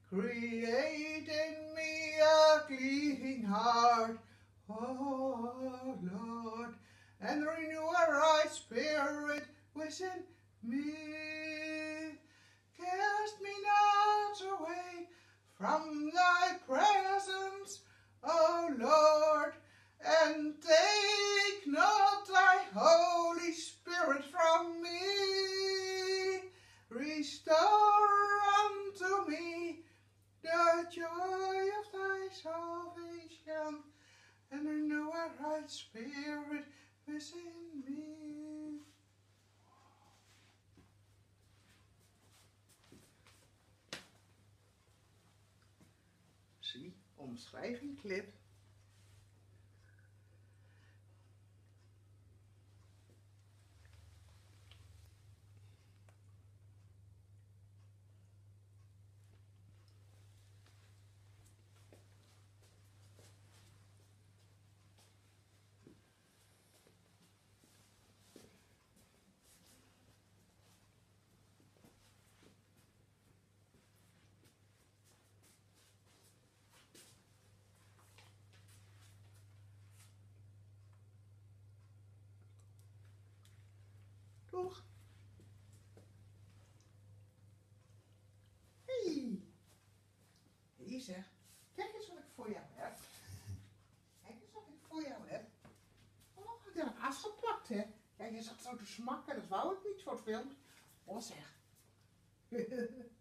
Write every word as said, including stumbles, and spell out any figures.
Create in me a clean heart, O Lord, and renew a right spirit within me. Cast me not away from thy presence, O Lord, and take not thy Holy Spirit from me. Restore unto me the joy of thy salvation, and renew a right spirit within me. Zie, omschrijving clip. Doeg. Hey. Hier zeg. Kijk eens wat ik voor jou heb. Kijk eens wat ik voor jou heb. Oh, ik heb het afgeplakt, hè. Kijk, je zat zo te smakken. Dat wou ik niet voor het filmpje. Oh, zeg.